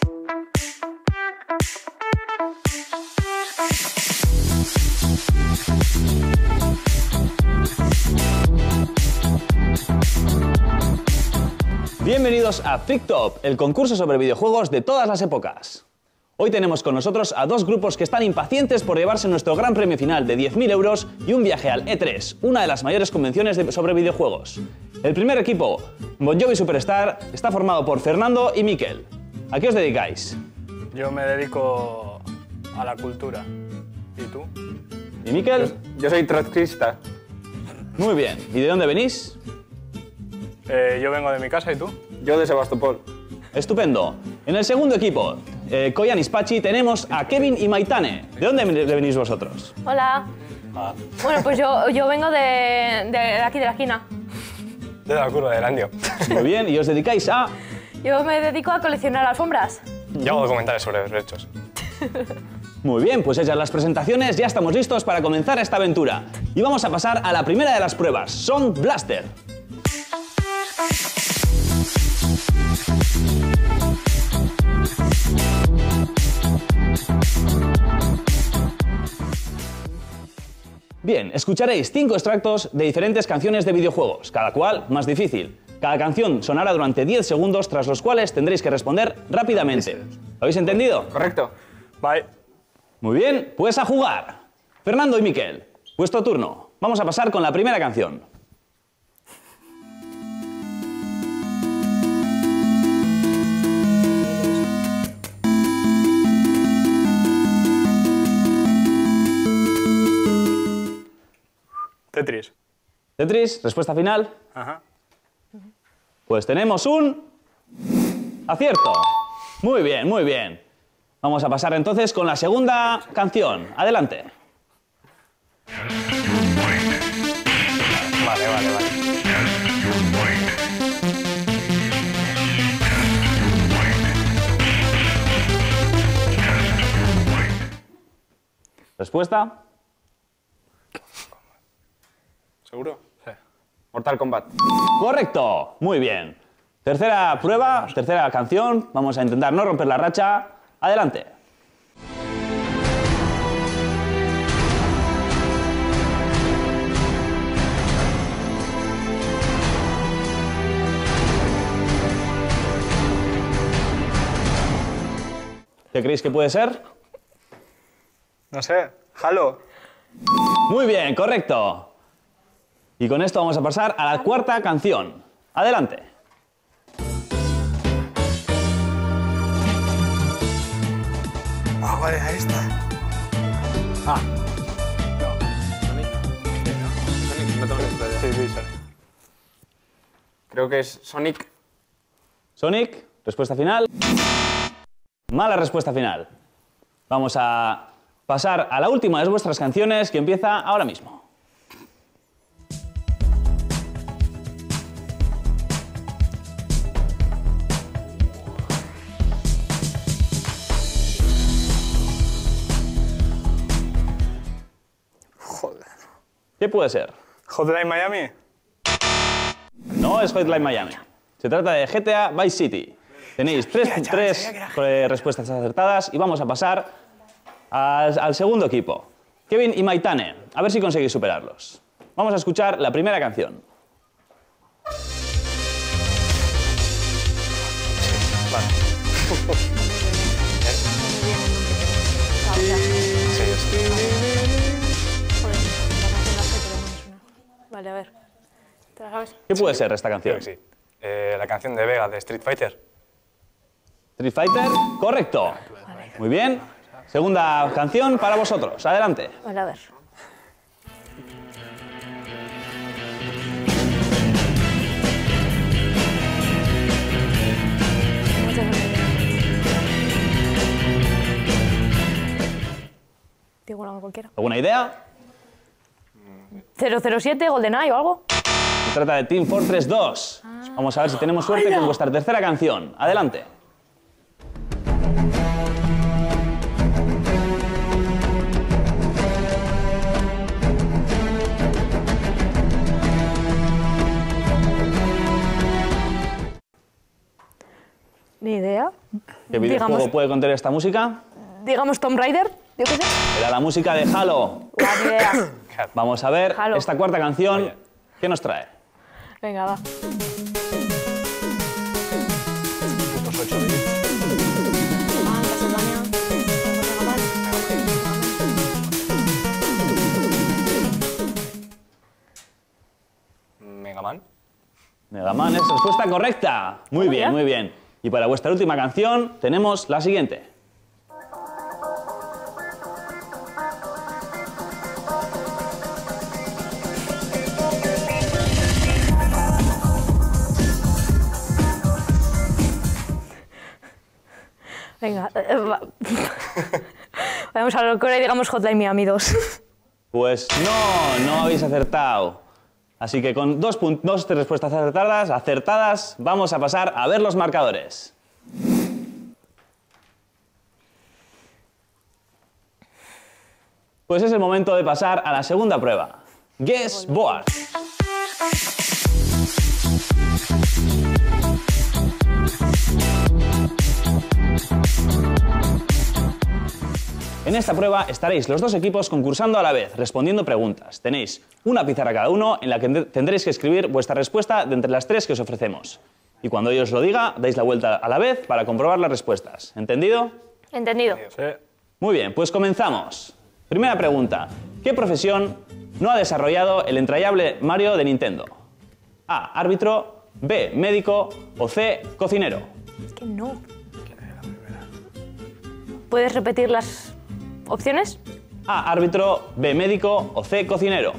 Bienvenidos a FreakTop, el concurso sobre videojuegos de todas las épocas. Hoy tenemos con nosotros a dos grupos que están impacientes por llevarse nuestro gran premio final de 10.000 euros y un viaje al E3, una de las mayores convenciones sobre videojuegos. El primer equipo, Bon Jovi Superstar, está formado por Fernando y Mikel. ¿A qué os dedicáis? Yo me dedico a la cultura. ¿Y tú? ¿Y Mikel? Yo soy trotskista. Muy bien. ¿Y de dónde venís? Yo vengo de mi casa, ¿y tú? Yo de Sebastopol. Estupendo. En el segundo equipo, Koyan y Spachi, tenemos a Kevin y Maitane. ¿De dónde venís vosotros? Hola. Bueno, pues yo vengo de aquí, de la esquina. De la curva del Andio. Muy bien. ¿Y os dedicáis a...? Yo me dedico a coleccionar alfombras. Yo hago documentales sobre derechos. Muy bien, pues hechas las presentaciones, ya estamos listos para comenzar esta aventura. Y vamos a pasar a la primera de las pruebas, Song Blaster. Bien, escucharéis 5 extractos de diferentes canciones de videojuegos, cada cual más difícil. Cada canción sonará durante 10 segundos, tras los cuales tendréis que responder rápidamente. ¿Lo habéis entendido? Correcto. Bye. Muy bien, pues a jugar. Fernando y Mikel, vuestro turno. Vamos a pasar con la primera canción. Tetris. Tetris, respuesta final. Ajá. Pues tenemos un... acierto. Muy bien, muy bien. Vamos a pasar entonces con la segunda canción. Adelante. Vale. Respuesta. ¿Seguro? Sí. Mortal Kombat. Correcto. Muy bien. Tercera prueba, tercera canción. Vamos a intentar no romper la racha. Adelante. ¿Qué creéis que puede ser? No sé. Halo. Muy bien, correcto. Y con esto vamos a pasar a la cuarta canción. Adelante. Ah, vale, ahí está. Ah, Sonic. No tengo ni idea. Sí, Sonic. Creo que es Sonic. Sonic, respuesta final. Mala respuesta final. Vamos a pasar a la última de vuestras canciones, que empieza ahora mismo. Joder. ¿Qué puede ser? Hotline Miami. No es Hotline Miami. Se trata de GTA Vice City. Tenéis tres respuestas acertadas y vamos a pasar al segundo equipo. Kevin y Maitane. A ver si conseguís superarlos. Vamos a escuchar la primera canción. Vale. Vale, a ver. ¿Te la sabes? ¿Qué puede ser esta canción? Creo que sí. La canción de Vega de Street Fighter. Street Fighter, correcto. Muy bien. Segunda canción para vosotros. Adelante. Vale, a ver. No tengo ni idea. Digo una cualquiera. ¿Alguna idea? 007, GoldenEye o algo. Se trata de Team Fortress 2. Vamos a ver si tenemos suerte con vuestra tercera canción. Adelante. Ni idea. ¿Qué videojuego Digamos- puede contener esta música? Digamos Tomb Raider, yo qué sé. Era la música de Halo. Ni idea. Vamos a ver Halo. esta cuarta canción. ¿Qué nos trae? Venga, va. Putos 8 bits. Castlevania. Mega Man. Mega Man. Mega Man es respuesta correcta. Muy bien, bien. muy bien. Y para vuestra última canción tenemos la siguiente. Venga. Vamos a lo que ahora digamos Hotline Miami 2. Pues no habéis acertado. Así que con dos respuestas acertadas, vamos a pasar a ver los marcadores. Pues es el momento de pasar a la segunda prueba. Guess Board. En esta prueba estaréis los dos equipos concursando a la vez, respondiendo preguntas. Tenéis una pizarra cada uno en la que tendréis que escribir vuestra respuesta de entre las tres que os ofrecemos. Y cuando yo os lo diga, dais la vuelta a la vez para comprobar las respuestas. ¿Entendido? Entendido. Sí. Muy bien, pues comenzamos. Primera pregunta. ¿Qué profesión no ha desarrollado el entrañable Mario de Nintendo? A. Árbitro. B. Médico. O C. Cocinero. Es que no. ¿Puedes repetir las opciones? A. Árbitro. B. Médico. O C. Cocinero.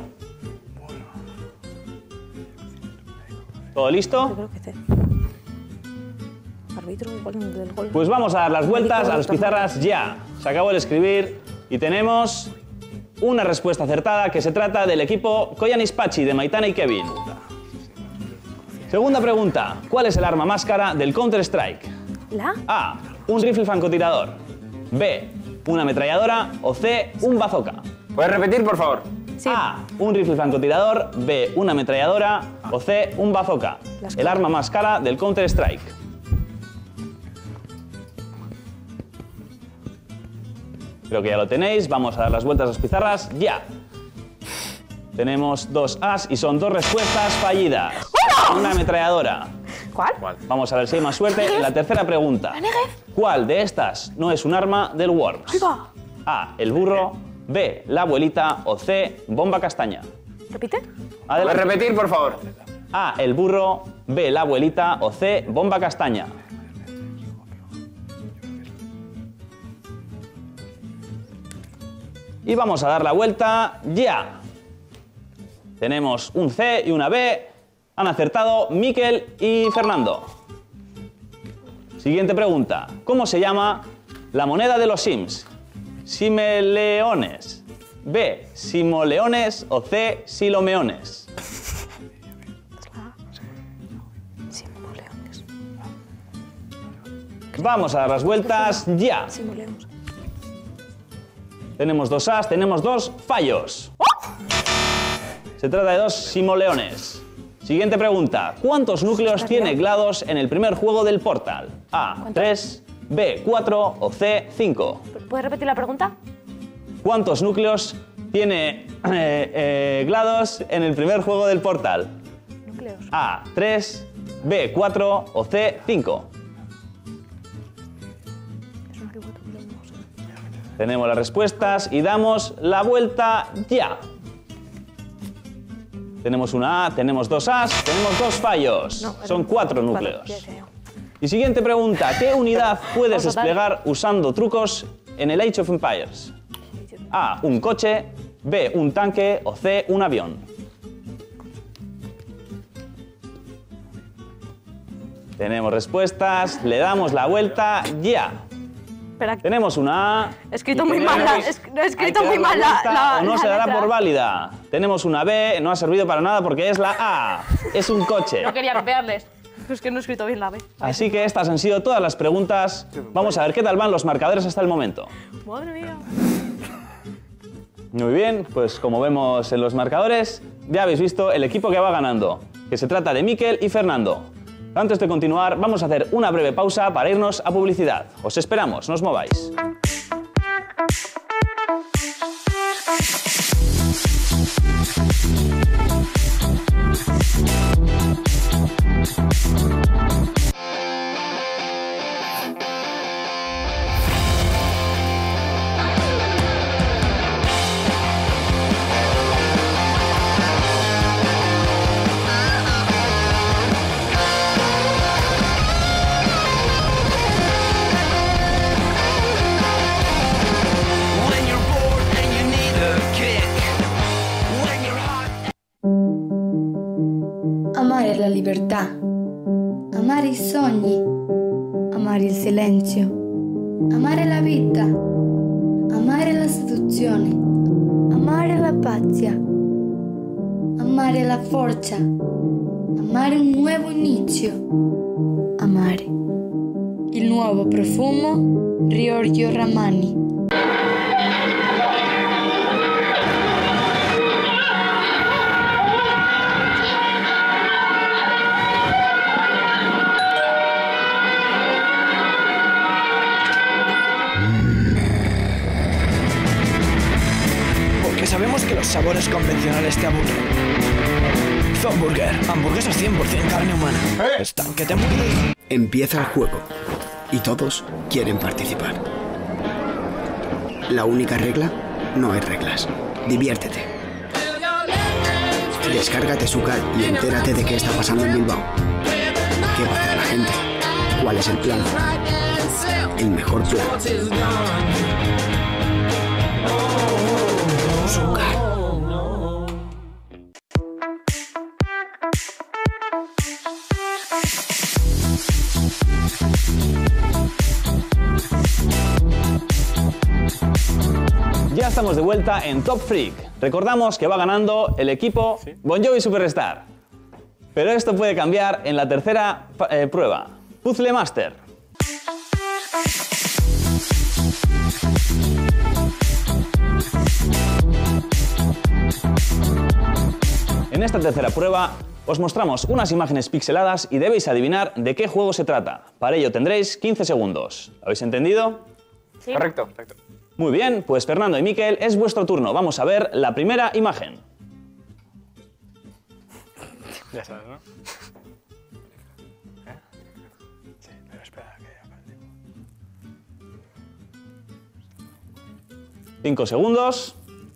¿Todo Yo listo? creo que sí. Árbitro, igual del gol. Pues vamos a dar las vueltas Médico, a las pizarras ya. Se acabó de escribir y tenemos una respuesta acertada que se trata del equipo Koyanispachi de Maitana y Kevin. Segunda pregunta. ¿Cuál es el arma más cara del Counter-Strike? ¿La? A. Un rifle francotirador. B. Una ametralladora. O C. Un bazooka. ¿Puedes repetir, por favor? Sí. A. Un rifle francotirador. B. Una ametralladora. O C. Un bazooka. Las El arma más cara del Counter-Strike. Creo que ya lo tenéis. Vamos a dar las vueltas a las pizarras ya. Tenemos dos As y son dos respuestas fallidas. Una ametralladora. ¿Cuál? Vamos a ver si hay más suerte en la tercera pregunta. ¿Cuál de estas no es un arma del Worms? Ahí va. A. El burro. B. La abuelita. O C. Bomba castaña. ¿Repite? ¿Puedes Adelante. repetir, por favor? A. El burro. B. La abuelita. O C. Bomba castaña. Y vamos a dar la vuelta ya. Tenemos un C y una B. Han acertado Miquel y Fernando. Siguiente pregunta. ¿Cómo se llama la moneda de los Sims? ¿Simeleones? B. ¿Simoleones? O C. Silomeones. Simoleones. Vamos a dar las vueltas ya. Simoleones. Tenemos dos As, tenemos dos fallos. Se trata de dos simoleones. Siguiente pregunta. ¿Cuántos núcleos tiene GLaDOS en el primer juego del Portal? A. 3, B. 4 o C. 5. ¿Puedes repetir la pregunta? ¿Cuántos núcleos tiene GLaDOS en el primer juego del Portal? Núcleos. A. 3, B. 4 o C. 5. Es una ribueta, pero no sé. Tenemos las respuestas y damos la vuelta ya. Tenemos una A, tenemos dos As, tenemos dos fallos. No, Son 4 núcleos. Cuatro, ya creo. Y siguiente pregunta. ¿Qué unidad puedes Vamos a dar. desplegar usando trucos en el Age of Empires? A. Un coche. B. Un tanque. O C. Un avión. Tenemos respuestas. Le damos la vuelta ya. Espera, Tenemos una A. he escrito y muy tenemos- mal la- he Hay escrito que muy dar la mal la- vuelta la- o no la se dará letra. por válida. Tenemos una B. No ha servido para nada porque es la A. Es un coche. no quería copiarles. Es que no he escrito bien la B. Así que estas han sido todas las preguntas. Vamos a ver qué tal van los marcadores hasta el momento. Madre mía. Muy bien, pues como vemos en los marcadores, ya habéis visto el equipo que va ganando, que se trata de Miquel y Fernando. Antes de continuar, vamos a hacer una breve pausa para irnos a publicidad. Os esperamos, no os mováis. Amare la libertà, amare i sogni, amare il silenzio, amare la vita, amare la seduzione, amare la pazzia, amare la forza, amare un nuovo inizio, amare. Il nuovo profumo Giorgio Ramani. Porque sabemos que los sabores convencionales te aburren. Zomburger, hamburguesas 100% carne humana. Están que te mueres. Empieza el juego y todos quieren participar. La única regla, no hay reglas. Diviértete. Descárgate Sucar y entérate de qué está pasando en Bilbao. ¿Qué va a hacer la gente? ¿Cuál es el plan? El mejor plan. Sucar. Ya estamos de vuelta en Top Freak. Recordamos que va ganando el equipo Bon Jovi Superstar. Pero esto puede cambiar en la tercera prueba. Puzzle Master. En esta tercera prueba os mostramos unas imágenes pixeladas y debéis adivinar de qué juego se trata. Para ello tendréis 15 segundos. ¿Lo habéis entendido? Sí. Correcto. Muy bien, pues Fernando y Miquel, es vuestro turno. Vamos a ver la primera imagen. Ya sabes, ¿no? Sí, pero espera que ya participo. 5 segundos.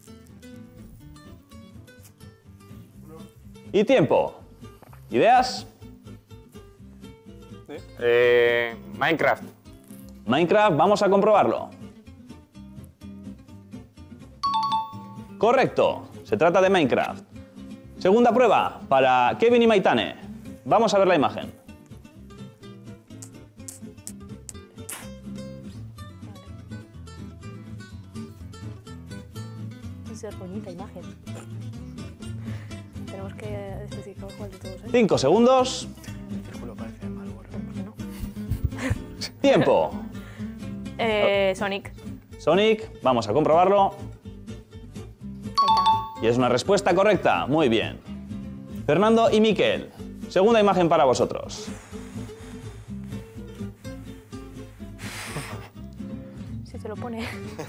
Y tiempo. ¿Ideas? Minecraft. Minecraft, vamos a comprobarlo. Correcto, se trata de Minecraft. Segunda prueba para Kevin y Maitane. Vamos a ver la imagen. Es ser bonita imagen. Tenemos que especificar cuál de todos es. 5 segundos. El círculo parece Malboro. ¿Por qué no? Tiempo. Sonic. Sonic, vamos a comprobarlo. Ahí Y es una respuesta correcta. Muy bien. Fernando y Miquel. Segunda imagen para vosotros. está. Si se lo pone.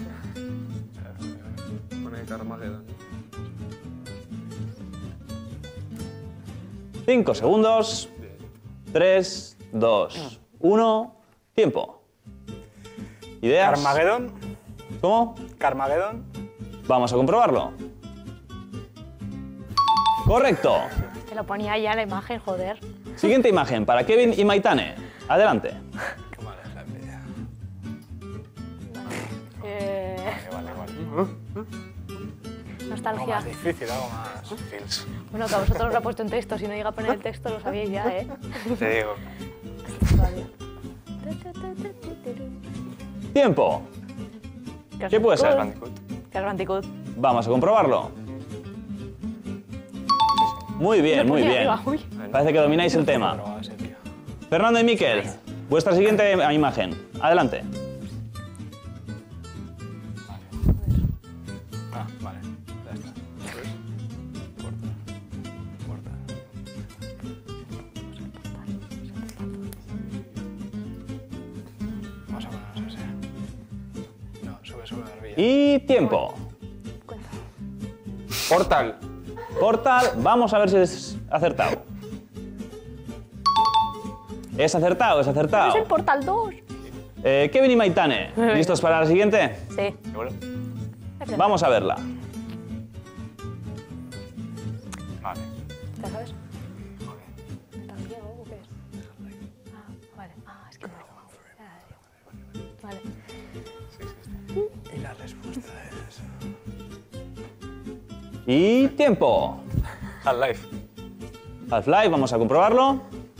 Pone Carmageddon. 5 segundos. 3, 2, 1. Tiempo. ¿Ideas? Carmageddon. ¿Cómo? Carmageddon. Vamos a comprobarlo. Correcto. Se lo ponía ya la imagen, joder. Siguiente imagen para Kevin y Maitane. Adelante. Qué mala es la envidia. Vale. Algo Nostalgia. más difícil, algo más feels. Bueno, que a vosotros os lo he puesto en texto. Si no llega a poner el texto, lo sabíais ya, ¿eh? Te digo. Vale. Tiempo. ¿Qué puede ser? Bandicoot. Crash Bandicoot. Vamos a comprobarlo. Muy bien, muy bien. Uy. Parece que domináis el tema. Probaba ese tío. Fernando y Miquel, vuestra siguiente imagen. Adelante. Ah, vale. Ya está. Corta. me suena la barbilla. Y tiempo. Portal. Portal, vamos a ver si es acertado. Es acertado, es acertado. Es el Portal 2. Kevin y Maitane, ¿listos para la siguiente? Sí. Vamos a verla. Vale. ¿Te sabes? ¿También o qué es? Ah, vale. Ah, es que no. Vale. Y la respuesta es... Y tiempo. Half-Life. Half-Life, vamos a comprobarlo.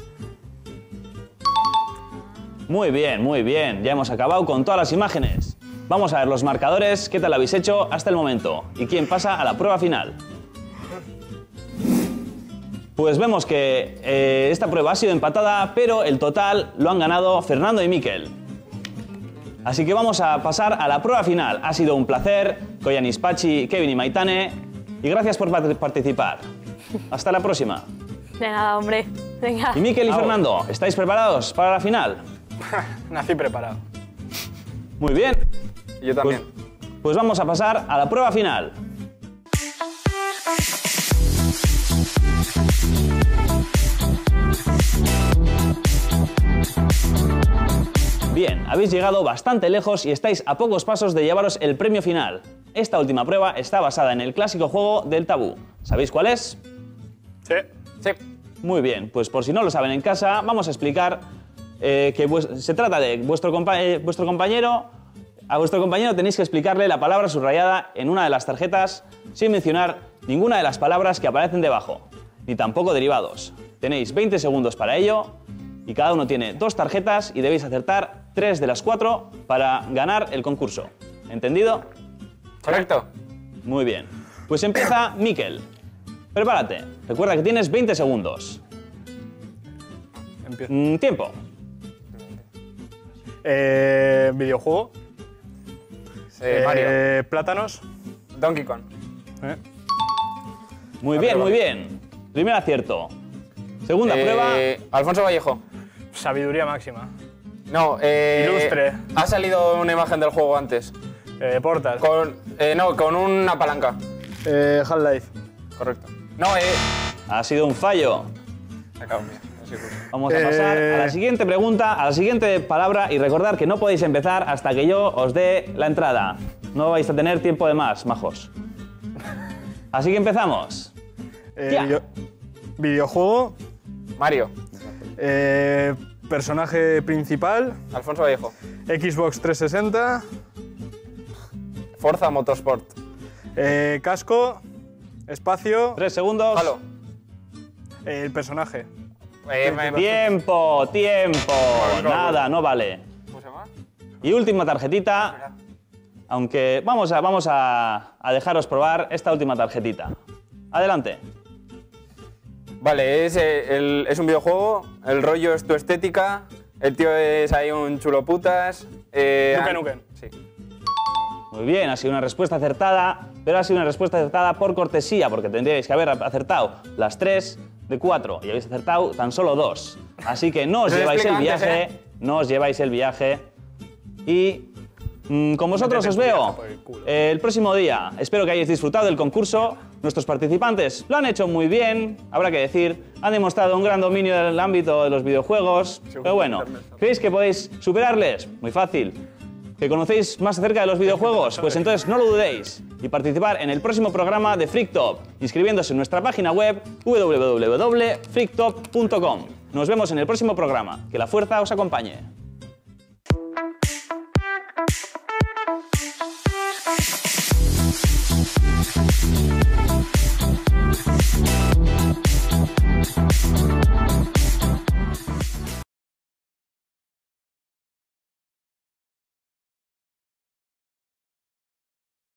Muy bien, muy bien. Ya hemos acabado con todas las imágenes. Vamos a ver los marcadores, qué tal habéis hecho hasta el momento y quién pasa a la prueba final. Pues vemos que esta prueba ha sido empatada, pero el total lo han ganado Fernando y Mikel. Así que vamos a pasar a la prueba final. Ha sido un placer, Koyanis Pachi, Kevin y Maitane, y gracias por participar. Hasta la próxima. De nada, hombre. Venga. Y Mikel y Fernando, ¿estáis preparados para la final? Nací preparado. Muy bien. Yo también. Pues vamos a pasar a la prueba final. Bien, habéis llegado bastante lejos y estáis a pocos pasos de llevaros el premio final. Esta última prueba está basada en el clásico juego del tabú. ¿Sabéis cuál es? Sí. Sí. Muy bien, pues por si no lo saben en casa, vamos a explicar que se trata de vuestro compañero. A vuestro compañero tenéis que explicarle la palabra subrayada en una de las tarjetas sin mencionar ninguna de las palabras que aparecen debajo, ni tampoco derivados. Tenéis 20 segundos para ello y cada uno tiene 2 tarjetas y debéis acertar 3 de las 4 para ganar el concurso. ¿Entendido? Correcto. Muy bien. Pues empieza Mikel. Prepárate. Recuerda que tienes 20 segundos. Empiezo. Tiempo. Videojuego. Mario. Plátanos. Donkey Kong. Muy bien, muy bien. Primer acierto. Segunda prueba. Alfonso Vallejo. Sabiduría máxima. No, Ilustre. Ha salido una imagen del juego antes. Portal. Con una palanca. Half-Life. Correcto. No, Ha sido un fallo. Acabo, mira. Vamos a pasar a la siguiente pregunta, a la siguiente palabra y recordar que no podéis empezar hasta que yo os dé la entrada. No vais a tener tiempo de más, majos. Así que empezamos. Ya. Videojuego. Mario. Personaje principal. Alfonso Vallejo. Xbox 360. Forza Motorsport. Casco. Espacio. 3 segundos. Halo. El personaje. Tiempo, tiempo. Nada, no vale. ¿Cómo se llama? Y última tarjetita. Aunque vamos a dejaros probar esta última tarjetita. Adelante. Vale, es un videojuego, el rollo es tu estética, el tío es ahí un chulo putas. Nukem Nukem. Sí. Muy bien, ha sido una respuesta acertada, pero ha sido una respuesta acertada por cortesía, porque tendríais que haber acertado las 3 de 4 y habéis acertado tan solo 2. Así que no os lleváis el viaje, no os lleváis el viaje y con vosotros os veo el próximo día. Espero que hayáis disfrutado del concurso. Nuestros participantes lo han hecho muy bien, habrá que decir. Han demostrado un gran dominio del ámbito de los videojuegos. Pero bueno, ¿creéis que podéis superarles? Muy fácil. ¿Que conocéis más acerca de los videojuegos? Pues entonces no lo dudéis y participar en el próximo programa de FreakTop, inscribiéndose en nuestra página web www.freaktop.com. Nos vemos en el próximo programa. Que la fuerza os acompañe.